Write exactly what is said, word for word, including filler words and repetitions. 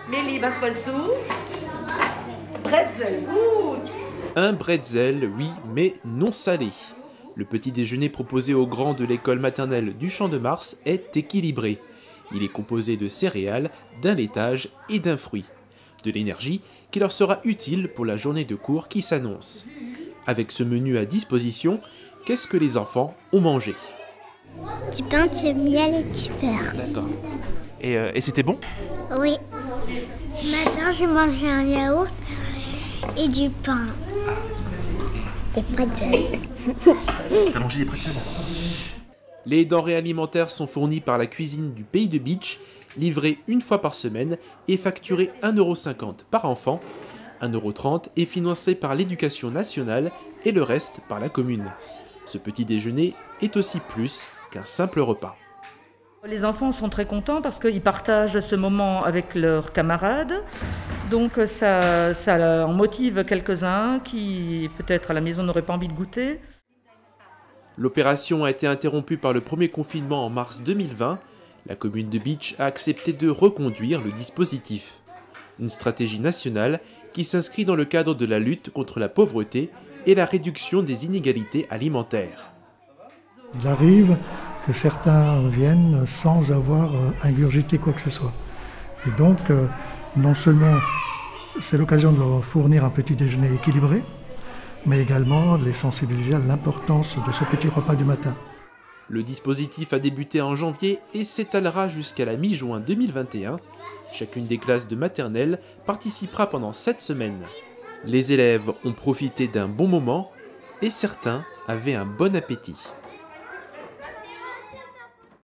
Mélie, was willst du? Bretzel, gut. Un bretzel, oui, mais non salé. Le petit déjeuner proposé aux grands de l'école maternelle du Champ de Mars est équilibré. Il est composé de céréales, d'un laitage et d'un fruit. De l'énergie qui leur sera utile pour la journée de cours qui s'annonce. Avec ce menu à disposition, qu'est-ce que les enfants ont mangé? Du pain, du miel et du beurre. D'accord. Et, euh, et c'était bon? Oui. Ce matin, j'ai mangé un yaourt et du pain. Des pretzels. T'as mangé des pretzels? Les denrées alimentaires sont fournies par la cuisine du Pays de Bitche, livrées une fois par semaine et facturées un euro cinquante par enfant. un euro trente est financé par l'éducation nationale et le reste par la commune. Ce petit déjeuner est aussi plus qu'un simple repas. Les enfants sont très contents parce qu'ils partagent ce moment avec leurs camarades. Donc ça, ça en motive quelques-uns qui peut-être à la maison n'auraient pas envie de goûter. L'opération a été interrompue par le premier confinement en mars deux mille vingt. La commune de Bitche a accepté de reconduire le dispositif. Une stratégie nationale qui s'inscrit dans le cadre de la lutte contre la pauvreté et la réduction des inégalités alimentaires. Il arrive que certains viennent sans avoir ingurgité quoi que ce soit. Et donc, euh, non seulement c'est l'occasion de leur fournir un petit déjeuner équilibré, mais également de les sensibiliser à l'importance de ce petit repas du matin. Le dispositif a débuté en janvier et s'étalera jusqu'à la mi-juin deux mille vingt et un. Chacune des classes de maternelle participera pendant sept semaines. Les élèves ont profité d'un bon moment et certains avaient un bon appétit.